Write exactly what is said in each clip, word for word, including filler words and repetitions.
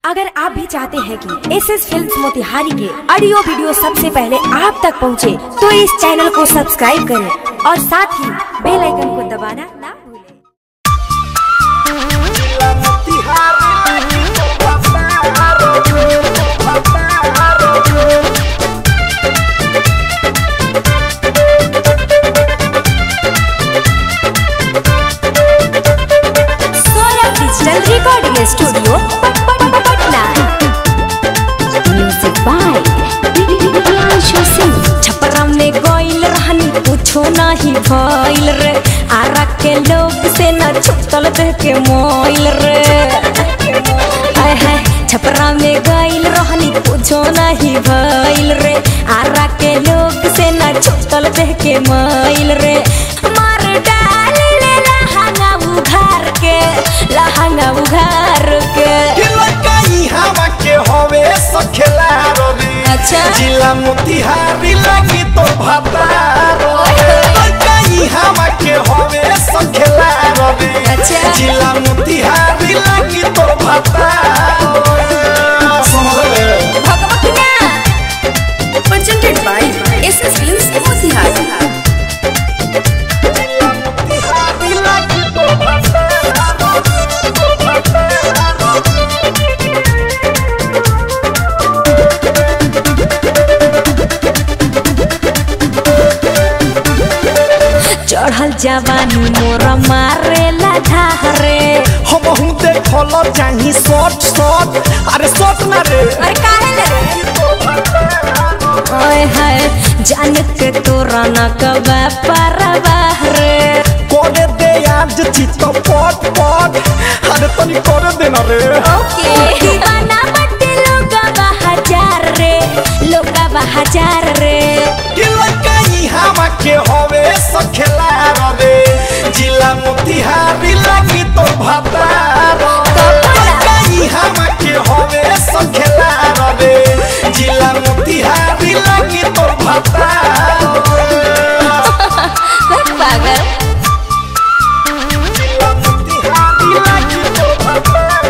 अगर आप भी चाहते हैं कि एस एस फिल्म्स मोतिहारी के ऑडियो वीडियो सबसे पहले आप तक पहुंचे, तो इस चैनल को सब्सक्राइब करें और साथ ही बेल आइकन को दबाना ना भूलें। Saurabh digital recording studio Patna. Music by Chhapra में गइल रहनी कुछो नहीं भइल रे, आरा के लोग से न छुटल देह के मोइल रे। हाय हाय छपरा में गइल रहनी कुछो नहीं भइल रे, आरा के लोग से न छुटल देह के मोइल रे। मार डाल ले लहंगा उघार के, लहंगा उघार के हवा के हवे सखेला रे। अच्छा जिला मोतिहारी लगी तो भतारो कई हवा के हवे सखेला रे। अच्छा जिला मोतिहारी लगी तो भतारो भगवतिया presented by S S films Motihari. Motihari लगी तो भतारो चढ़ल जवानी मोर मारेला धारे, हम हूं देखल चाही शॉट शॉट। अरे शॉट ना रे, अरे काहे ले ओए हाय जान के तोरा न कबा परवा रे। कोने दे आज चित पट पट। अरे तनी कर देना रे। ओके दीवाना बटे लोगा हजार रे, लोगा हजार रे। हवा के हवे सखेला रे। जिला मोतिहारी लगी तो भतारो हवा के हवे सखेला रे। जिला मोतिहारी लगी तो भतारो पागल जिला मोतिहारी लगी तो भतारो।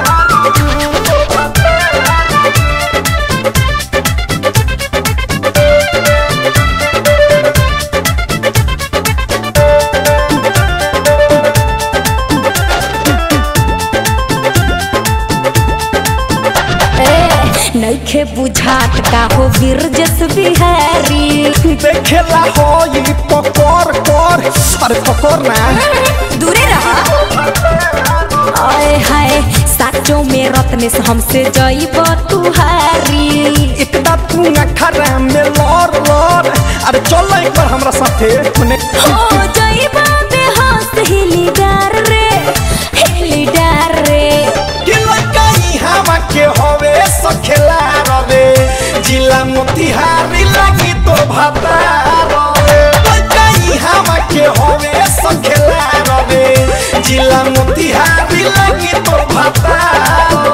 नइखे बुझात का हो गिरजस बिहारी। देखेला हो ये पकोर कोर। अरे पकोर ना दूरे रहा। आए हाय साचो में रत्ने से हमसे जाइब तुहारी। एकदा तू अखरा में लौर लौर। अरे चल एक बार हमरा साथे मने हो जाइब बेहोश हिलीदार रे, हिलीदार रे। हवा के हवे सखेला रे। जिला मोतिहारी लगी तो भतारो हवा के हवे सखेला रे। जिला मोतिहारी लगी तो भतारो।